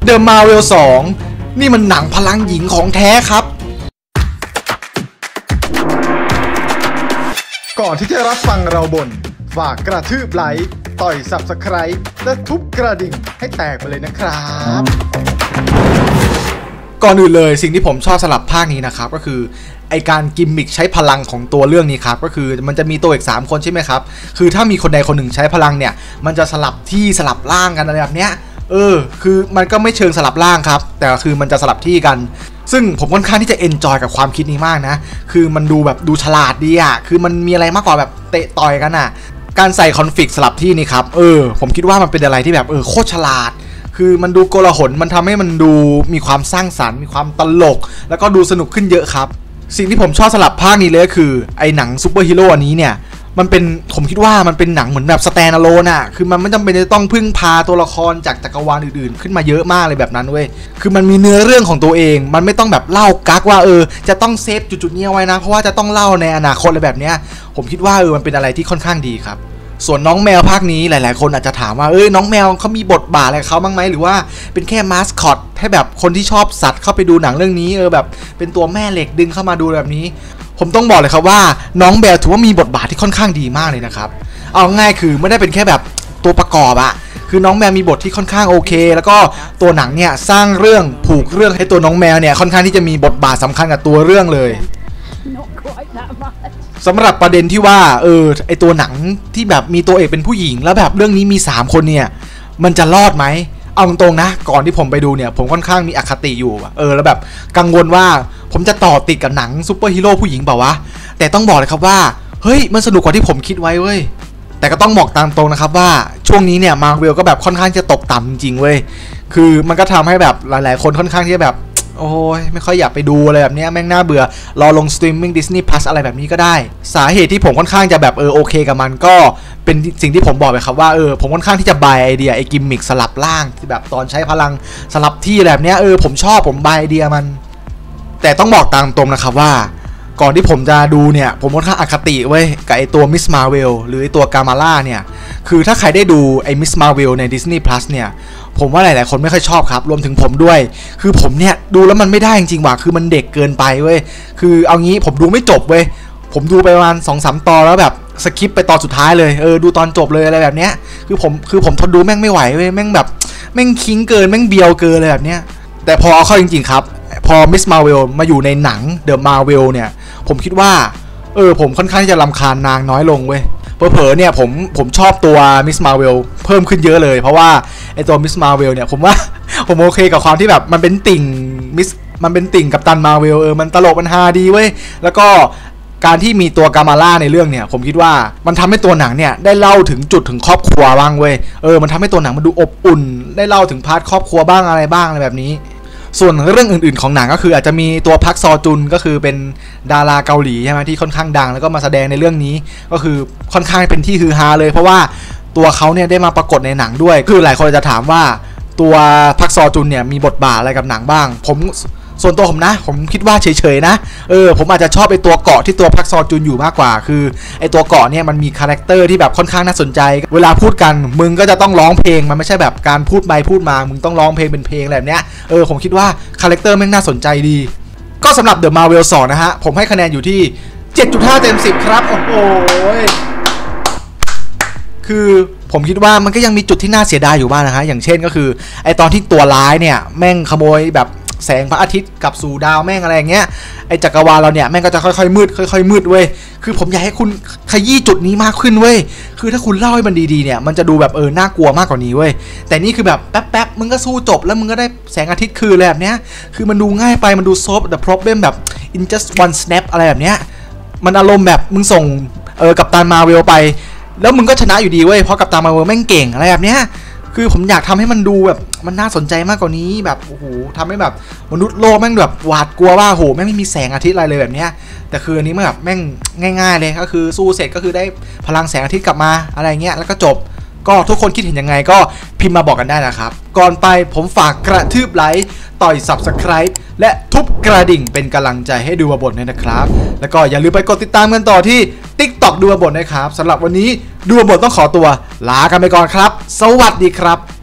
The Marvel 2นี่มันหนังพลังหญิงของแท้ครับก่อนที่จะรับฟังเราบ่นฝากกระทืบไลค์ต่อย Subscribe และทุบกระดิ่งให้แตกไปเลยนะครับก่อนอื่นเลยสิ่งที่ผมชอบสลับภาคนี้นะครับก็คือไอการกิมมิคใช้พลังของตัวเรื่องนี้ครับก็คือมันจะมีตัวอีก3คนใช่ไหมครับคือถ้ามีคนใดคนหนึ่งใช้พลังเนี่ยมันจะสลับที่สลับร่างกันอะไรแบบเนี้ยคือมันก็ไม่เชิงสลับร่างครับแต่คือมันจะสลับที่กันซึ่งผมค่อนข้างที่จะเอนจอยกับความคิดนี้มากนะคือมันดูแบบดูฉลาดดีอ่ะคือมันมีอะไรมากกว่าแบบเตะต่อยกันอ่ะการใส่คอนฟลิกต์สลับที่นี่ครับผมคิดว่ามันเป็นอะไรที่แบบโคตรฉลาดคือมันดูโกลาหลมันทำให้มันดูมีความสร้างสรรค์มีความตลกแล้วก็ดูสนุกขึ้นเยอะครับสิ่งที่ผมชอบสลับภาคนี้เลยก็คือไอหนังซูเปอร์ฮีโร่อันนี้เนี่ยมันเป็นผมคิดว่ามันเป็นหนังเหมือนแบบสแตนด์อะโลนอ่ะคือมันไม่จำเป็นจะต้องพึ่งพาตัวละครจากจักรวาลอื่นๆขึ้นมาเยอะมากเลยแบบนั้นเว้ยคือมันมีเนื้อเรื่องของตัวเองมันไม่ต้องแบบเล่ากักว่าจะต้องเซฟจุดๆนี้เอาไว้นะเพราะว่าจะต้องเล่าในอนาคตอะไรแบบเนี้ยผมคิดว่ามันเป็นอะไรที่ค่อนข้างดีครับส่วนน้องแมวภาคนี้หลายๆคนอาจจะถามว่าน้องแมวเขามีบทบาทอะไรเขาบ้างไหมหรือว่าเป็นแค่มาสคอตให้แบบคนที่ชอบสัตว์เข้าไปดูหนังเรื่องนี้แบบเป็นตัวแม่เหล็กดึงเข้ามาดูแบบนี้ผมต้องบอกเลยครับว่าน้องแมวถือว่ามีบทบาทที่ค่อนข้างดีมากเลยนะครับเอาง่ายคือไม่ได้เป็นแค่แบบตัวประกอบอะคือน้องแมวมีบทที่ค่อนข้างโอเคแล้วก็ตัวหนังเนี่ยสร้างเรื่องผูกเรื่องให้ตัวน้องแมวเนี่ยค่อนข้างที่จะมีบทบาทสำคัญกับตัวเรื่องเลยสำหรับประเด็นที่ว่าไอตัวหนังที่แบบมีตัวเอกเป็นผู้หญิงแล้วแบบเรื่องนี้มี3คนเนี่ยมันจะรอดไหมเอาตรงๆนะก่อนที่ผมไปดูเนี่ยผมค่อนข้างมีอคติอยู่แล้วแบบกังวลว่าผมจะต่อติดกับหนังซูเปอร์ฮีโร่ผู้หญิงเปล่าวะแต่ต้องบอกเลยครับว่าเฮ้ยมันสนุกกว่าที่ผมคิดไว้เว้ยแต่ก็ต้องบอกตามตรงนะครับว่าช่วงนี้เนี่ยมาร์เวลก็แบบค่อนข้างจะตกต่ำจริงๆเว้ยคือมันก็ทำให้แบบหลายๆคนค่อนข้างที่จะแบบโอ้ยไม่ค่อยอยากไปดูอะไรแบบนี้แม่งน่าเบื่อรอลงสตรีมมิ่ง Disney Plus อะไรแบบนี้ก็ได้สาเหตุที่ผมค่อนข้างจะแบบโอเคกับมันก็เป็นสิ่งที่ผมบอกไปครับว่าผมค่อนข้างที่จะบายไอเดียไอกิมมิคสลับร่างที่แบบตอนใช้พลังสลับที่แบบนี้ผมชอบผมบายไอเดียมันแต่ต้องบอกตามตรงนะครับว่าก่อนที่ผมจะดูเนี่ยผมค่อนข้างอคติเว้ยกับไอตัวมิสมาร์เวลหรือไอตัวกามาล่าเนี่ยคือถ้าใครได้ดูไอมิสมาร์เวลใน Disney Plus เนี่ยผมว่าหลายๆคนไม่ค่อยชอบครับรวมถึงผมด้วยคือผมเนี่ยดูแล้วมันไม่ได้จริงๆว่ะคือมันเด็กเกินไปเว้ยคือเอางี้ผมดูไม่จบเว้ยผมดูไปประมาณ 2-3 ตอนแล้วแบบสคิปไปตอนสุดท้ายเลยดูตอนจบเลยอะไรแบบเนี้ยคือผมทนดูแม่งไม่ไหวเว้ยแม่งแบบแม่งคิงเกินแม่งเบียวเกินอะไรแบบเนี้ยแต่พอเอาเข้าจริงๆครับพอมิสมาร์เวลมาอยู่ในหนังเดอะมาร์เวลเนี่ยผมคิดว่าผมค่อนข้างที่จะรำคาญนางน้อยลงเว้ยเผลอๆเนี่ยผมชอบตัวมิสมาร์เวลเพิ่มขึ้นเยอะเลยเพราะว่าไอตัวมิสมาร์เวลเนี่ยผมว่าผมโอเคกับความที่แบบมันเป็นติ่งมันเป็นติ่งกัปตันมาร์เวลมันตลกมันฮาดีเว้ยแล้วก็การที่มีตัวกามาล่าในเรื่องเนี่ยผมคิดว่ามันทำให้ตัวหนังเนี่ยได้เล่าถึงจุดถึงครอบครัวบ้างเว้ยมันทำให้ตัวหนังมันดูอบอุ่นได้เล่าถึงพาร์ทครอบครัวบ้างอะไรบ้างอะไรแบบนี้ส่วนเรื่องอื่นๆของหนังก็คืออาจจะมีตัวพักซอจุนก็คือเป็นดาราเกาหลีใช่ไหมที่ค่อนข้างดังแล้วก็มาแสดงในเรื่องนี้ก็คือค่อนข้างเป็นที่ฮือฮาเลยเพราะว่าตัวเขาเนี่ยได้มาปรากฏในหนังด้วยคือหลายคนจะถามว่าตัวพักซอจุนเนี่ยมีบทบาทอะไรกับหนังบ้างส่วนตัวผมนะผมคิดว่าเฉยๆนะผมอาจจะชอบไอตัวเกาะที่ตัวพักซอจุนอยู่มากกว่าคือไอตัวเกาะเนี่ยมันมีคาแรคเตอร์ที่แบบค่อนข้างน่าสนใจเวลาพูดกันมึงก็จะต้องร้องเพลงมันไม่ใช่แบบการพูดไปพูดมามึงต้องร้องเพลงเป็นเพลงแบบเนี้ยผมคิดว่าคาแรคเตอร์แม่งน่าสนใจดีก็สำหรับ The Marvel 2นะฮะผมให้คะแนนอยู่ที่ 7.5 เต็ม 10ครับโอ้โหคือผมคิดว่ามันก็ยังมีจุดที่น่าเสียดายอยู่บ้างนะฮะอย่างเช่นก็คือไอตอนที่ตัวร้ายเนี่ยแม่งขโมยแบบแสงพระอาทิตย์กับสู่ดาวแม่งอะไรอย่างเงี้ยไอจักรวาลเราเนี่ยแม่งก็จะค่อยๆมืดค่อยๆมืดเว้ยคือผมอยากให้คุณขยี้จุดนี้มากขึ้นเว้ยคือถ้าคุณเล่าให้มันดีๆเนี่ยมันจะดูแบบน่ากลัวมากกว่านี้เว้ยแต่นี่คือแบบแป๊บๆมึงก็สู้จบแล้วมึงก็ได้แสงอาทิตย์คืนอะไรแบบเนี้ยคือมันดูง่ายไปมันดูซอฟต์ the problem แบบ in just one snap อะไรแบบเนี้ยมันอารมณ์แบบมึงส่งกัปตันมาร์เวลไปแล้วมึงก็ชนะอยู่ดีเว้ยเพราะกัปตันมาร์เวลแม่งเก่งอะไรแบบเนี้ยคือผมอยากทำให้มันดูแบบมันน่าสนใจมากกว่านี้แบบโอ้โหทำให้แบบมนุษย์โลกแม่งแบบหวาดกลัวว่าโหแม่งไม่มีแสงอาทิตย์อะไรเลยแบบเนี้ยแต่คืออันนี้มันแบบแม่งง่ายๆเลยก็คือสู้เสร็จก็คือได้พลังแสงอาทิตย์กลับมาอะไรเงี้ยแล้วก็จบก็ทุกคนคิดเห็นยังไงก็พิมพ์มาบอกกันได้นะครับก่อนไปผมฝากกระทืบไลค์ต่อย Subscribe และทุบกระดิ่งเป็นกำลังใจให้ดูมาบ่นด้วยนะครับแล้วก็อย่าลืมไปกดติดตามกันต่อที่ TikTok ดูมาบ่นนะครับสำหรับวันนี้ดูมาบ่นต้องขอตัวลากันไปก่อนครับสวัสดีครับ